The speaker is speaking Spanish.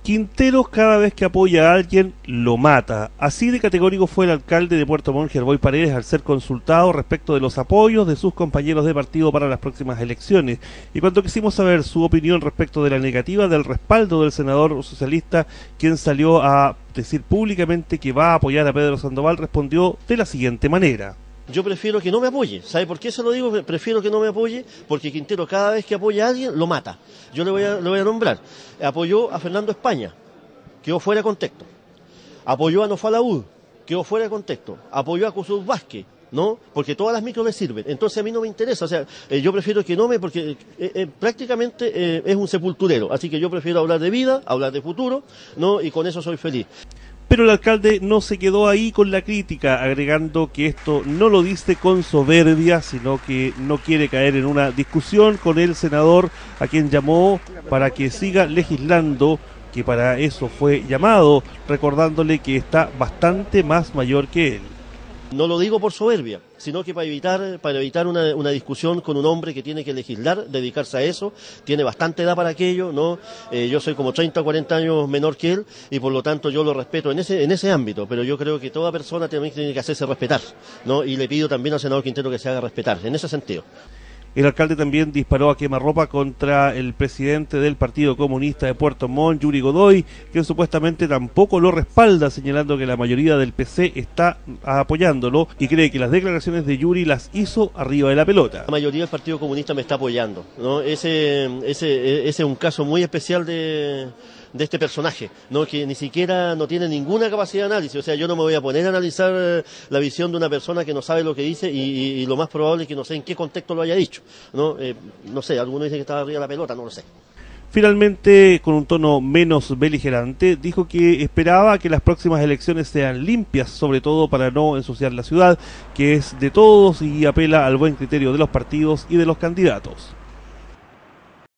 Quinteros cada vez que apoya a alguien lo mata. Así de categórico fue el alcalde de Puerto Montt, Gerboy Paredes, al ser consultado respecto de los apoyos de sus compañeros de partido para las próximas elecciones. Y cuando quisimos saber su opinión respecto de la negativa del respaldo del senador socialista, quien salió a decir públicamente que va a apoyar a Pedro Sandoval, respondió de la siguiente manera. Yo prefiero que no me apoye. ¿Sabe por qué se lo digo? Prefiero que no me apoye porque Quintero cada vez que apoya a alguien lo mata. Yo le voy a nombrar. Apoyó a Fernando España, quedó fuera de contexto. Apoyó a Nofalaúd, quedó fuera de contexto. Apoyó a Cusut Vázquez, ¿no? Porque todas las micros le sirven. Entonces a mí no me interesa. O sea, yo prefiero que no me, porque prácticamente es un sepulturero. Así que yo prefiero hablar de vida, hablar de futuro, ¿no? Y con eso soy feliz. Pero el alcalde no se quedó ahí con la crítica, agregando que esto no lo dice con soberbia, sino que no quiere caer en una discusión con el senador, a quien llamó para que siga legislando, que para eso fue llamado, recordándole que está bastante más mayor que él. No lo digo por soberbia, sino que para evitar una discusión con un hombre que tiene que legislar, dedicarse a eso, tiene bastante edad para aquello, ¿no? Yo soy como 30 o 40 años menor que él y por lo tanto yo lo respeto en ese ámbito, pero yo creo que toda persona también tiene que hacerse respetar, ¿no? Y le pido también al senador Quintero que se haga respetar, en ese sentido. El alcalde también disparó a quemarropa contra el presidente del Partido Comunista de Puerto Montt, Yuri Godoy, que supuestamente tampoco lo respalda, señalando que la mayoría del PC está apoyándolo y cree que las declaraciones de Yuri las hizo arriba de la pelota. La mayoría del Partido Comunista me está apoyando, ¿no? Ese es un caso muy especial de este personaje, ¿no? Que ni siquiera no tiene ninguna capacidad de análisis. O sea, yo no me voy a poner a analizar la visión de una persona que no sabe lo que dice y lo más probable es que no sé en qué contexto lo haya dicho, ¿no? No sé, algunos dicen que estaba arriba de la pelota, no lo sé. Finalmente, con un tono menos beligerante, dijo que esperaba que las próximas elecciones sean limpias, sobre todo para no ensuciar la ciudad, que es de todos, y apela al buen criterio de los partidos y de los candidatos.